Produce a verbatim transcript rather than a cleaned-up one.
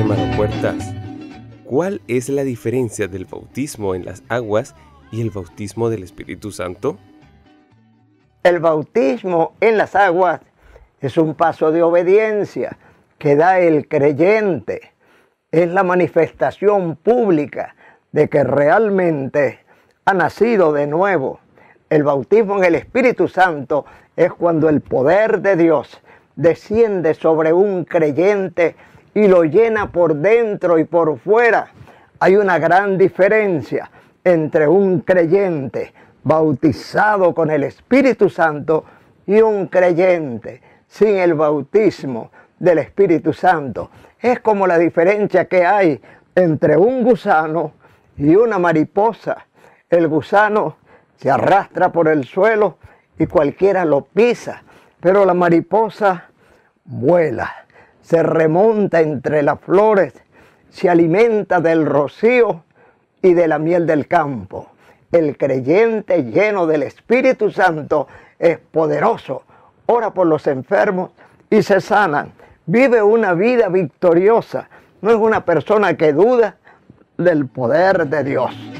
hermano Puertas, ¿cuál es la diferencia del bautismo en las aguas y el bautismo del Espíritu Santo? El bautismo en las aguas es un paso de obediencia que da el creyente. Es la manifestación pública de que realmente ha nacido de nuevo. El bautismo en el Espíritu Santo es cuando el poder de Dios desciende sobre un creyente y lo llena por dentro y por fuera. Hay una gran diferencia entre un creyente bautizado con el Espíritu Santo y un creyente sin el bautismo del Espíritu Santo. Es como la diferencia que hay entre un gusano y una mariposa. El gusano se arrastra por el suelo y cualquiera lo pisa, pero la mariposa vuela, se remonta entre las flores, se alimenta del rocío y de la miel del campo. El creyente lleno del Espíritu Santo es poderoso, ora por los enfermos y se sanan. Vive una vida victoriosa, no es una persona que duda del poder de Dios.